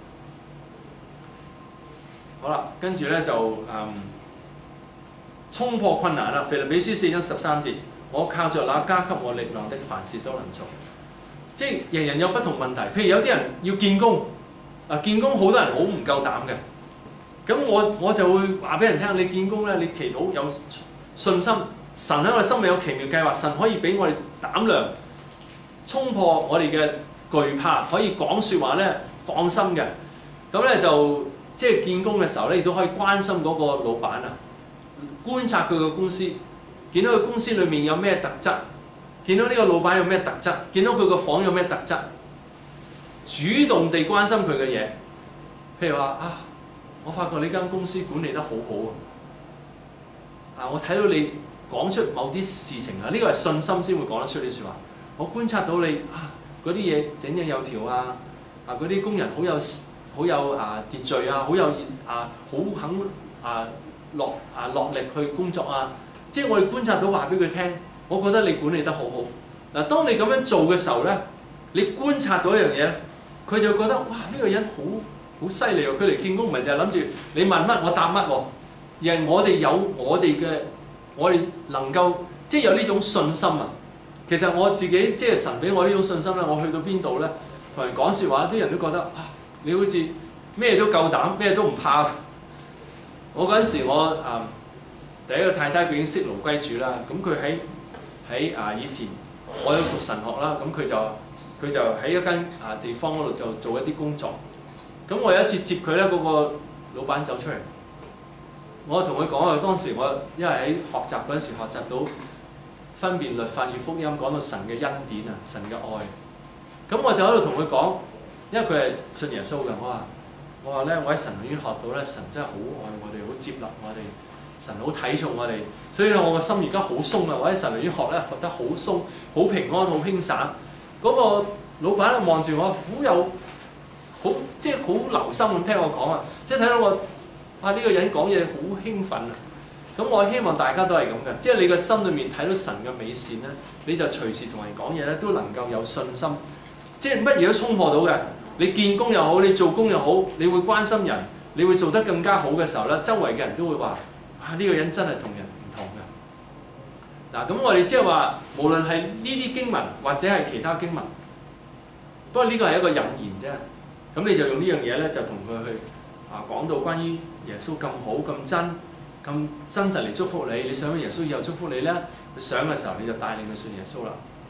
好啦，跟住咧就嗯衝破困難啦。腓立比書四章十三節，我靠着那加給我力量的，凡事都能做。即係人人有不同問題，譬如有啲人要見工，啊見工好多人好唔夠膽嘅。咁我我就會話俾人聽，你見工咧，你祈禱有信心，神喺我哋心裏有奇妙計劃，神可以俾我哋膽量。衝破我哋嘅懼怕，可以講説話咧，放心嘅。咁咧就即係見工嘅時候咧，亦都可以關心嗰個老闆啊，觀察佢嘅公司，見到佢公司裏面有咩特質，見到呢個老闆有咩特質，見到佢個房有咩特質，主動地關心佢嘅嘢。譬如話啊，我發覺你間公司管理得好好啊，啊我睇到你講出某啲事情啊，呢個係信心先會講得出呢啲説話。我觀察到你啊，嗰啲嘢井井有條啊，啊嗰啲工人好有好有啊秩序啊，好有啊好肯啊落啊落力去工作啊，即係我哋觀察到話俾佢聽，我覺得你管理得好好。嗱，當你咁樣做嘅時候咧，你觀察到一樣嘢咧，佢就覺得哇呢個人好好犀利喎！佢嚟見工唔係就係諗住你問乜我答乜喎，而係我哋有我哋嘅我哋能夠即係有呢種信心啊！其實我自己即係神俾我呢種信心咧，我去到邊度咧，同人講説話，啲人都覺得啊，你好似咩都夠膽，咩都唔怕。我嗰陣時我啊、嗯、第一個太太佢已經識勞歸主啦，咁佢喺喺啊以前我有讀神學啦，咁佢就佢就喺一間啊地方嗰度就做一啲工作。咁我有一次接佢咧，嗰、那個老闆走出嚟，我同佢講啊，當時我因為喺學習嗰陣時學習到。分辨律法與福音，講到神嘅恩典啊，神嘅愛。咁我就喺度同佢講，因為佢係信耶穌嘅，我話我話咧，我喺神學院學到咧，神真係好愛我哋，好接納我哋，神好睇重我哋，所以我個心而家好鬆啊！我喺神學院學咧，學得好鬆，好平安，好輕省。嗰、那個老闆咧望住我，好有好即係好留心咁聽我講啊，即係睇到我啊呢、這個人講嘢好興奮啊！咁我希望大家都係咁嘅，即係你個心裏面睇到神嘅美善咧，你就隨時同人講嘢咧，都能夠有信心，即係乜嘢都衝破到嘅。你見工又好，你做工又好，你會關心人，你會做得更加好嘅時候咧，周圍嘅人都會話：啊呢個人真係同人唔同嘅。嗱，咁我哋即係話，無論係呢啲經文或者係其他經文，不過呢個係一個引言啫。咁你就用呢樣嘢咧，就同佢去啊講到關於耶穌咁好咁真。咁真實嚟祝福你，你想耶穌以後祝福你咧？佢想嘅時候你就帶領佢信耶穌啦。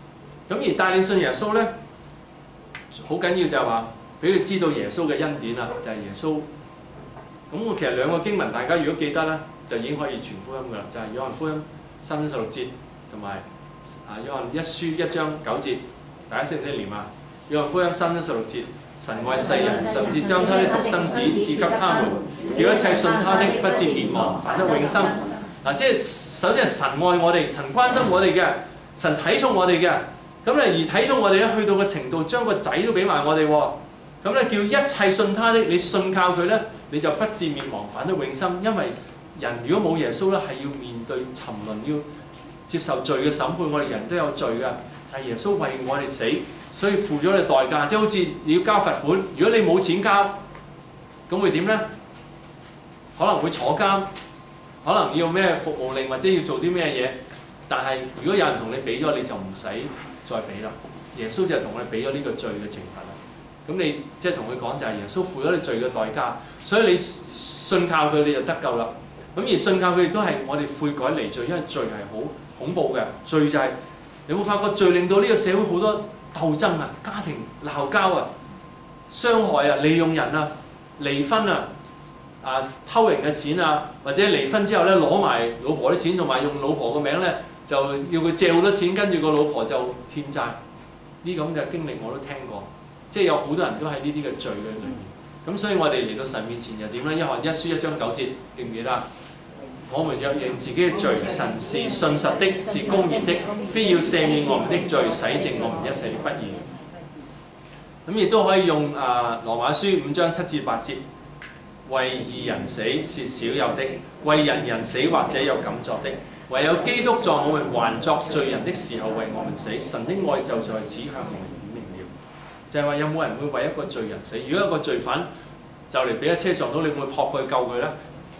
咁而帶領信耶穌咧，好緊要就係話俾佢知道耶穌嘅恩典啦，就係、是、耶穌。咁我其實兩個經文，大家如果記得咧，就已經可以傳福音噶啦，就係、是、約翰福音三章十六節同埋啊約翰一書一章九節，大家識唔識念啊？約翰福音三章十六節，神愛世人，甚至將他的獨生子賜給他們，叫一切信他的不至滅亡，反得永生。嗱，即係首先係神愛我哋，神關心我哋嘅，神睇重我哋嘅。咁咧而睇重我哋咧，去到個程度，將個仔都俾埋我哋喎。咁咧叫一切信他的，你信靠佢咧，你就不至滅亡，反得永生。因為人如果冇耶穌咧，係要面對沉淪，要接受罪嘅審判。我哋人都有罪㗎，但係耶穌為我哋死，所以付咗你代價。即係好似你要交罰款，如果你冇錢交，咁會點咧？可能會坐監。可能要咩服務令或者要做啲咩嘢，但係如果有人同你俾咗，你就唔使再俾啦。耶穌就係同我哋俾咗呢個罪嘅懲罰啦。咁你即係同佢講就係耶穌付咗你罪嘅代價，所以你信靠佢你就得救啦。咁而信靠佢亦都係我哋悔改離罪，因為罪係好恐怖嘅。罪就係、是、你有冇發覺罪令到呢個社會好多鬥爭啊、家庭鬧交啊、傷害啊、利用人啊、離婚啊。啊！偷人嘅錢啊，或者離婚之後咧攞埋老婆啲錢，同埋用老婆個名咧就要佢借好多錢，跟住個老婆就欠債。呢咁嘅經歷我都聽過，即係有好多人都喺呢啲嘅罪嘅裏面。咁所以我哋嚟到神面前又點咧？約翰一書一章九節記唔記得？我們若認自己嘅罪，神是信實的，是公義的，必要赦免我們的罪，洗淨我們一切的不義。咁亦都可以用啊羅馬書五章七至八節。為義人死是少有的，為人人死或者有敢作的，唯有基督在我們還作罪人的時候為我們死，神的愛就在此向我們顯明了。就係話有冇人會為一個罪人死？如果一個罪犯就嚟俾一車撞到，你會唔會撲過去救佢咧？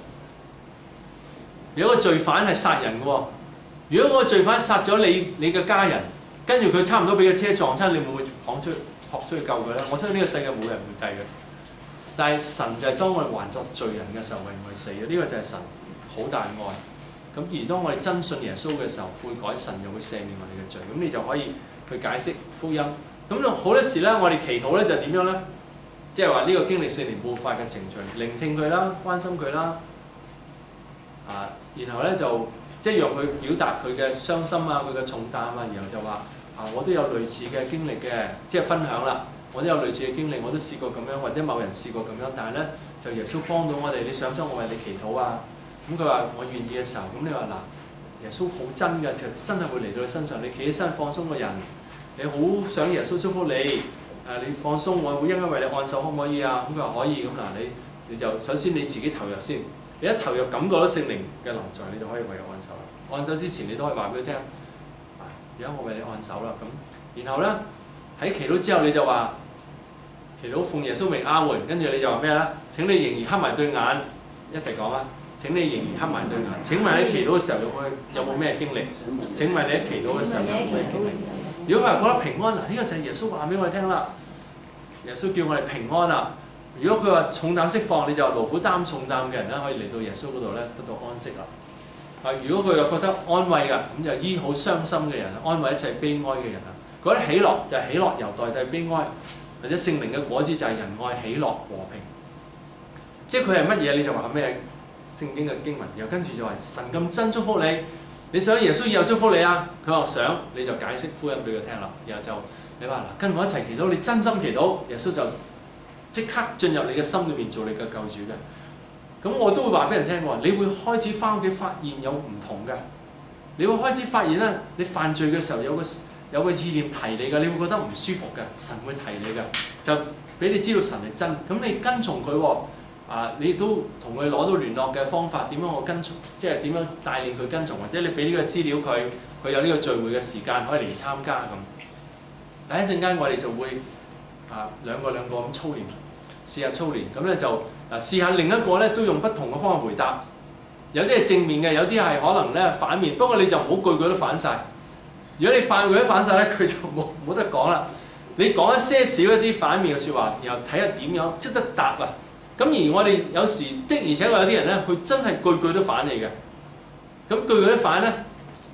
如果個罪犯係殺人嘅喎，如果個罪犯殺咗你你嘅家人，跟住佢差唔多俾個車撞親，你會唔會撲出去撲出去救佢咧？我相信呢個世界冇人會制嘅。但係神就係當我哋還作罪人嘅時候為我哋死嘅，呢、這個就係神好大愛。咁而當我哋真信耶穌嘅時候悔改，神就會赦免我哋嘅罪。咁你就可以去解釋福音。咁好多時咧，我哋祈禱咧就點樣咧？即係話呢個經歷四年半發嘅程序，聆聽佢啦，關心佢啦，啊，然後咧就即係讓佢表達佢嘅傷心啊，佢嘅重擔啊，然後就話啊，我都有類似嘅經歷嘅，即係分享啦。我都有類似嘅經歷，我都試過咁樣，或者某人試過咁樣，但係咧就耶穌幫到我哋。你想唔想我為你祈禱啊？咁佢話我願意嘅時候，咁你話嗱，耶穌好真嘅，就真係會嚟到你身上。你企起身放鬆個人，你好想耶穌祝福你，誒、啊、你放鬆，我會應該為你按手，可唔可以啊？咁佢話可以。咁嗱，你你就首先你自己投入先，你一投入感覺到聖靈嘅臨在，你就可以為佢按手啦。按手之前你都可以話俾佢聽，而家我為你按手啦。咁然後咧喺祈禱之後你就話。祈禱奉耶穌名阿門，跟住你就話咩咧？請你仍然黑埋對眼，一直講啊！請你仍然黑埋對眼。請問你祈禱嘅時候有冇有冇咩經歷？請問你喺祈禱嘅時候有冇咩經歷？如果佢話覺得平安，嗱、這、呢個就係耶穌話俾我哋聽啦。耶穌叫我哋平安啦。如果佢話重擔釋放，你就勞苦擔重擔嘅人咧，可以嚟到耶穌嗰度咧得到安息啦。啊，如果佢又覺得安慰㗎，咁就醫好傷心嘅人，安慰一切悲哀嘅人啊。覺得喜樂就係喜樂由代替悲哀。或者聖靈嘅果子就係仁愛、喜樂、和平，即係佢係乜嘢你就話咩聖經嘅經文，然後跟住就話神咁真祝福你，你想耶穌以後祝福你啊？佢話想，你就解釋福音俾佢聽啦。然後就你話嗱，跟我一齊祈禱，你真心祈禱，耶穌就即刻進入你嘅心裏面做你嘅救主嘅。咁我都會話俾人聽喎，你會開始翻屋企發現有唔同嘅，你會開始發現咧，你犯罪嘅時候有個。有個意念提你嘅，你會覺得唔舒服嘅，神會提你嘅，就俾你知道神係真。咁你跟從佢喎，啊，你都同佢攞到聯絡嘅方法，點樣我跟從，即係點樣帶領佢跟從，或者你俾呢個資料佢，佢有呢個聚會嘅時間可以嚟參加咁。第一陣間我哋就會啊兩個兩個咁操練，試下操練，咁咧就啊試下另一個咧都用不同嘅方法回答，有啲係正面嘅，有啲係可能咧反面，不過你就唔好句句都反晒。如果你反佢都反晒咧，佢就冇冇得講啦。你講一些少一啲反面嘅説話，然後睇下點樣識得答啊。咁而我哋有時的而且確有啲人咧，佢真係句句都反你嘅。咁句句都反咧，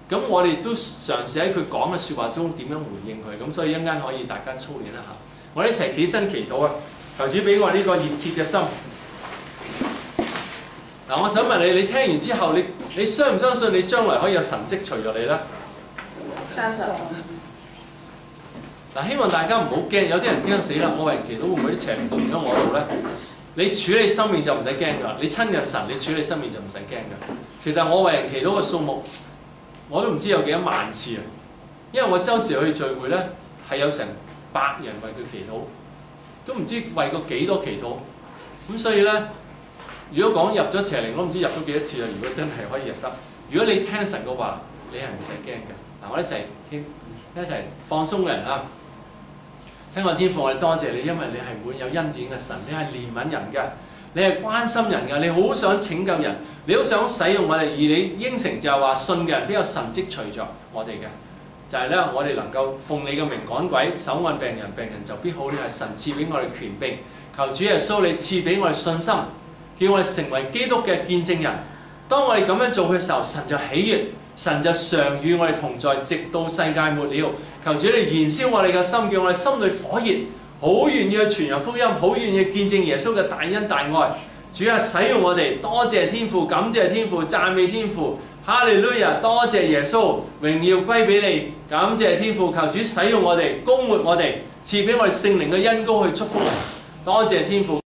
咁我哋都嘗試喺佢講嘅説話中點樣回應佢，咁所以一陣間可以大家操練一下。我哋一齊起身祈禱啊！求主俾我呢個熱切嘅心。嗱，我想問你，你聽完之後，你你相唔相信你將來可以有神蹟隨著你咧？ 相信。 嗱，希望大家唔好驚，有啲人驚死啦！我為人祈禱會唔會啲邪靈傳咗我度咧？你處理生命就唔使驚㗎，你親近神，你處理生命就唔使驚㗎。其實我為人祈禱嘅數目，我都唔知有幾多萬次啊！因為我周時去聚會咧，係有成百人為佢祈禱，都唔知為過幾多祈禱。咁所以咧，如果講入咗邪靈，我都唔知入咗幾多次啦。如果真係可以入得，如果你聽神嘅話，你係唔使驚㗎。嗱，我哋一齊傾，一齊放鬆嘅人啊！親愛天父，我哋多謝你，因為你係滿有恩典嘅神，你係憐憫人嘅，你係關心人嘅，你好想拯救人，你好想使用我哋，而你應承就係話信嘅人必有神蹟隨着我哋嘅，就係咧我哋能夠奉你嘅名趕鬼、手按病人，病人就必好。呢係神賜俾我哋權柄，求主耶穌你賜俾我哋信心，叫我哋成為基督嘅見證人。當我哋咁樣做嘅時候，神就喜悅。神就常與我哋同在，直到世界末了。求主你燃燒我哋嘅心，叫我哋心裏火熱，好願意去傳揚福音，好願意見證耶穌嘅大恩大愛。主啊，使用我哋，多謝天父，感謝天父，讚美天父，哈利路亞！多謝耶穌，榮耀歸俾你，感謝天父。求主使用我哋，膏抹我哋，賜俾我哋聖靈嘅恩膏去祝福人。多謝天父。